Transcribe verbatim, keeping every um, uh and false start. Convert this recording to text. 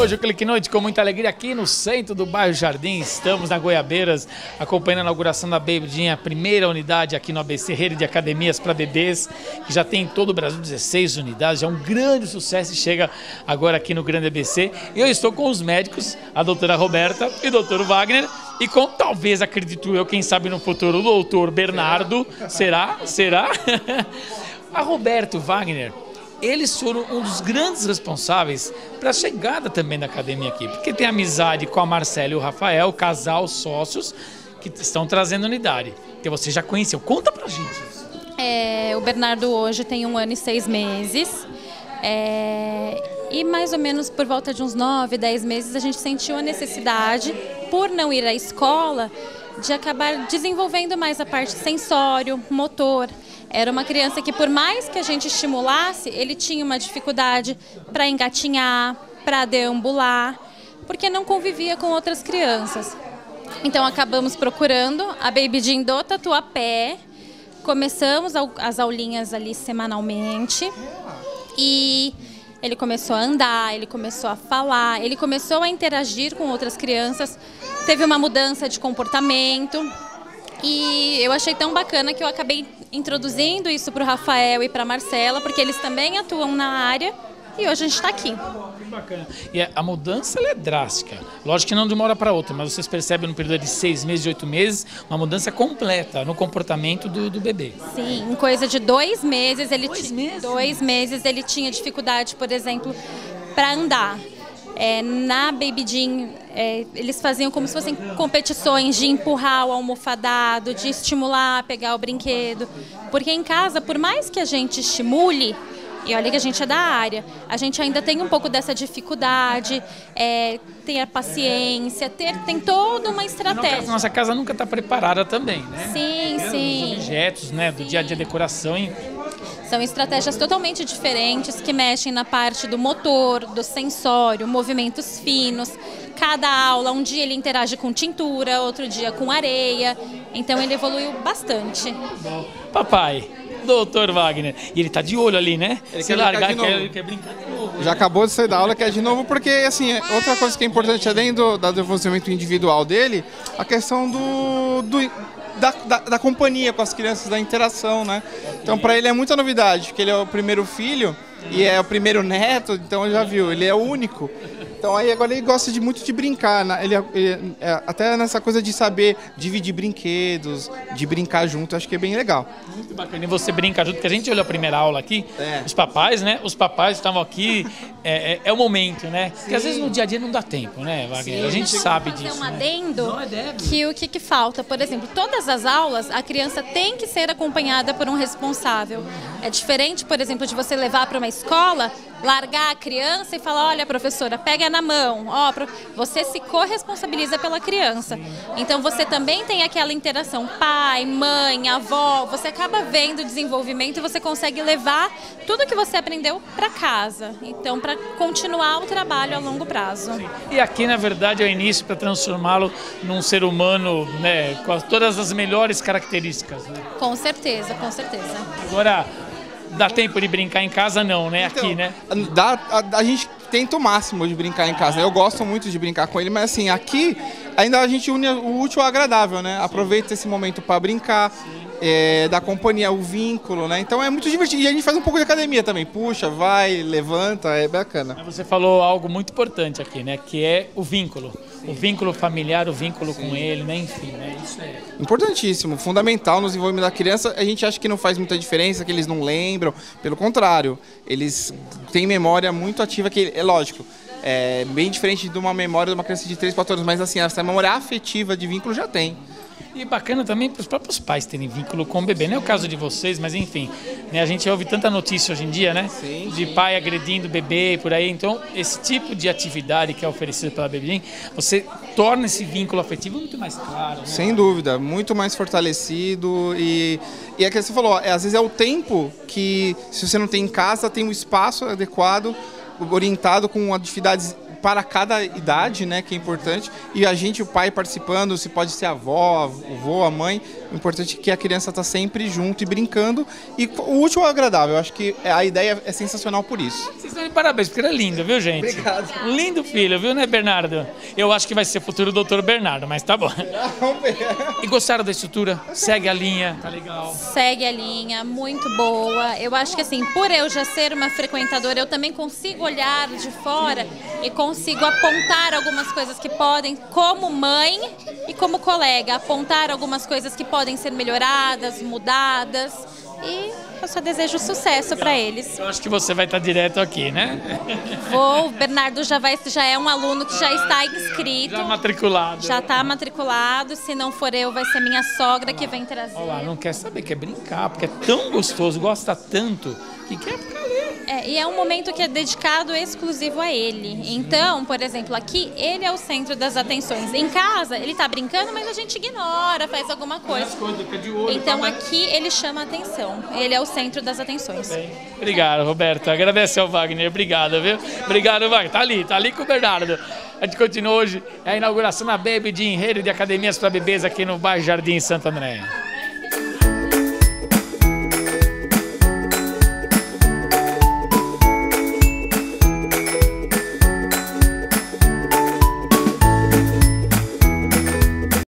hoje o Clique Noite com muita alegria aqui no centro do bairro Jardim. Estamos na Goiabeiras acompanhando a inauguração da Bebidinha, a primeira unidade aqui no A B C, rede de academias para bebês, que já tem em todo o Brasil dezesseis unidades, já é um grande sucesso e chega agora aqui no Grande A B C. E eu estou com os médicos, a doutora Roberta e o doutor Wagner, e com, talvez, acredito eu, quem sabe no futuro, o doutor Bernardo. Será? Será? A Roberta e o Wagner, eles foram um dos grandes responsáveis para a chegada também da academia aqui, porque tem amizade com a Marcela e o Rafael, casal, sócios, que estão trazendo unidade, que você já conheceu. Conta pra gente isso. É, o Bernardo hoje tem um ano e seis meses, é, e mais ou menos por volta de uns nove, dez meses a gente sentiu a necessidade, por não ir à escola, de acabar desenvolvendo mais a parte sensório, motor. Era uma criança que, por mais que a gente estimulasse, ele tinha uma dificuldade para engatinhar, para deambular, porque não convivia com outras crianças. Então acabamos procurando a Bebidinha do Tatuapé, começamos as aulinhas ali semanalmente e ele começou a andar, ele começou a falar, ele começou a interagir com outras crianças, teve uma mudança de comportamento. E eu achei tão bacana que eu acabei introduzindo isso para o Rafael e para a Marcela, porque eles também atuam na área e hoje a gente está aqui. Que bacana. E a mudança ela é drástica. Lógico que não de uma hora para outra, mas vocês percebem no período de seis meses, de oito meses, uma mudança completa no comportamento do, do bebê. Sim, em coisa de dois meses ele, dois meses? dois meses ele tinha dificuldade, por exemplo, para andar. É, na Bebidinha, é, eles faziam como se fossem competições de empurrar o almofadado, de estimular a pegar o brinquedo. Porque em casa, por mais que a gente estimule, e olha que a gente é da área, a gente ainda tem um pouco dessa dificuldade, é, ter a paciência, ter, tem toda uma estratégia. Nossa casa nunca está preparada também, né? Sim, Tem sim. Os objetos, né, do dia a dia, decoração. E... São estratégias totalmente diferentes que mexem na parte do motor, do sensório, movimentos finos. Cada aula, um dia ele interage com tintura, outro dia com areia. Então ele evoluiu bastante. Bom, papai, doutor Wagner, e ele tá de olho ali, né? Ele Se quer largar, brincar de quer, novo. quer brincar de novo. Já acabou de sair da aula, quer de novo, porque assim, outra coisa que é importante além do, do desenvolvimento individual dele, a questão do, do da, da, da companhia com as crianças, da interação, né? Então para ele é muita novidade, porque ele é o primeiro filho e é o primeiro neto, então já viu, ele é o único. Então aí agora ele gosta de muito de brincar, né? ele, ele é, até nessa coisa de saber dividir brinquedos, de brincar junto, acho que é bem legal. Muito bacana. E você brinca junto, porque a gente olhou a primeira aula aqui, É. os papais, né? Os papais estavam aqui, é, é, é o momento, né? Porque às vezes no dia a dia não dá tempo, né, Wagner? Sim. A gente sabe Fazer disso. um né? adendo Não, é deve. que o que, que falta, por exemplo, todas as aulas a criança tem que ser acompanhada por um responsável. É diferente, por exemplo, de você levar para uma escola, largar a criança e falar, olha, professora, pega na mão, ó, você se corresponsabiliza pela criança. Então você também tem aquela interação pai, mãe, avó, você acaba vendo o desenvolvimento e você consegue levar tudo que você aprendeu para casa. Então, para continuar o trabalho a longo prazo. E aqui, na verdade, é o início para transformá-lo num ser humano, né, com as- todas as melhores características. Né? Com certeza, com certeza. Agora, dá tempo de brincar em casa? Não, né? Aqui, né? Dá, a, a gente tenta o máximo de brincar em casa. Eu gosto muito de brincar com ele, mas assim, aqui ainda a gente une o útil ao agradável, né? Aproveita esse momento para brincar, é, da companhia, o vínculo, né? Então é muito divertido. E a gente faz um pouco de academia também. Puxa, vai, levanta, é bacana. Você falou algo muito importante aqui, né? Que é o vínculo. O vínculo familiar, o vínculo com ele, né? Enfim, né? Isso é... Importantíssimo, fundamental no desenvolvimento da criança. A gente acha que não faz muita diferença, que eles não lembram. Pelo contrário, eles têm memória muito ativa, que é lógico, é bem diferente de uma memória de uma criança de três, quatro anos, mas assim, essa memória afetiva de vínculo já tem. E bacana também para os próprios pais terem vínculo com o bebê. Não é o caso de vocês, mas enfim, né, a gente ouve tanta notícia hoje em dia, né? Sim, de sim. pai agredindo o bebê e por aí. Então, esse tipo de atividade que é oferecida pela Bebidinha, você torna esse vínculo afetivo muito mais claro. Né? Sem dúvida, muito mais fortalecido e, e é que você falou, é, às vezes é o tempo que, se você não tem em casa, tem um espaço adequado, orientado com atividades para cada idade, né, que é importante, e a gente, o pai participando, se pode ser a avó, o avô, a mãe, O importante é que a criança está sempre junto e brincando. E o útil é o agradável. Eu acho que a ideia é sensacional por isso. Vocês estão de parabéns, porque ele é lindo, viu, gente? Obrigado. Um lindo filho, viu, né, Bernardo? Eu acho que vai ser futuro doutor Bernardo, mas tá bom. Vamos ver. E gostaram da estrutura? Segue a linha, tá legal. Segue a linha, muito boa. Eu acho que assim, por eu já ser uma frequentadora, eu também consigo olhar de fora e consigo apontar algumas coisas que podem, como mãe e como colega, apontar algumas coisas que podem ser melhoradas, mudadas, e eu só desejo sucesso para eles. Eu acho que você vai estar direto aqui, né? Vou, o Bernardo já, vai, já é um aluno que já está inscrito. Já matriculado. Já está matriculado, se não for eu, vai ser minha sogra que vem trazer. Olha lá, não quer saber, quer brincar, porque é tão gostoso, gosta tanto, que quer ficar ali. É, e é um momento que é dedicado exclusivo a ele. Então, por exemplo, aqui ele é o centro das atenções. Em casa, ele tá brincando, mas a gente ignora, faz alguma coisa. Então aqui ele chama a atenção. Ele é o centro das atenções. Bem, obrigado, Roberta. Agradece ao Wagner. Obrigado, viu? Obrigado, Wagner. Tá ali, tá ali com o Bernardo. A gente continua hoje, é a inauguração da Baby de Rede de Academias para Bebês aqui no bairro Jardim Santo André.